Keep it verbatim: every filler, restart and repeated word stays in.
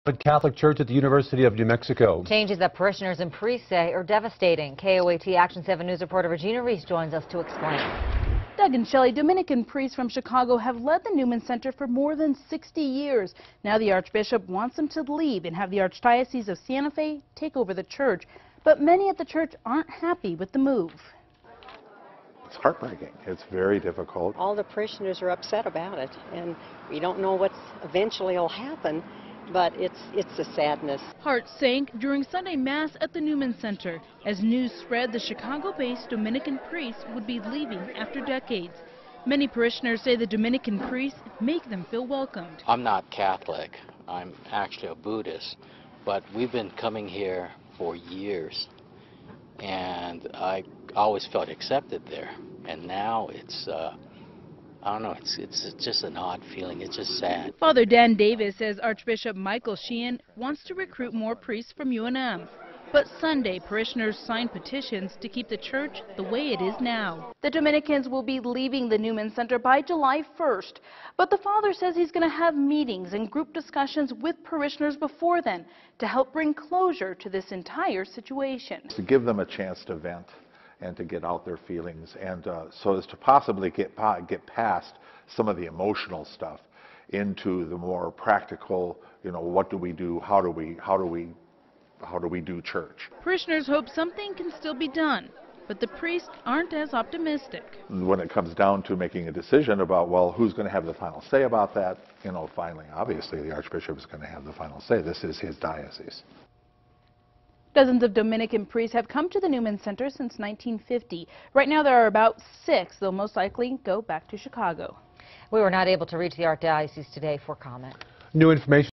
Catholic Church at the University of New Mexico. Changes that parishioners and priests say are devastating. K O A T Action seven News reporter Regina Reese joins us to explain. Doug and Shelley, Dominican priests from Chicago, have led the Newman Center for more than sixty years. Now the Archbishop wants them to leave and have the Archdiocese of Santa Fe take over the church. But many at the church aren't happy with the move. It's heartbreaking. It's very difficult. All the parishioners are upset about it, and we don't know what's eventually will happen, but it's it's a sadness. Hearts sank during Sunday Mass at the Newman Center as news spread the Chicago-based Dominican priests would be leaving after decades. Many parishioners say the Dominican priests make them feel welcomed. I'm not Catholic. I'm actually a Buddhist, but we've been coming here for years, and I always felt accepted there. And now it's, uh, I don't know, it's, it's just an odd feeling. It's just sad. Father Dan Davis says Archbishop Michael Sheehan wants to recruit more priests from U N M. But Sunday, parishioners signed petitions to keep the church the way it is now. The Dominicans will be leaving the Newman Center by July first. But the father says he's going to have meetings and group discussions with parishioners before then to help bring closure to this entire situation. To give them a chance to vent and to get out their feelings, and uh, so as to possibly get, get past some of the emotional stuff into the more practical, you know, what do we do, how do we, how do we, how do we do church? Parishioners hope something can still be done, but the priests aren't as optimistic. When it comes down to making a decision about, well, who's going to have the final say about that, you know, finally, obviously, the Archbishop is going to have the final say. This is his diocese. Dozens of Dominican priests have come to the Newman Center since nineteen fifty. Right now there are about six. They'll most likely go back to Chicago. We were not able to reach the Archdiocese today for comment. New information.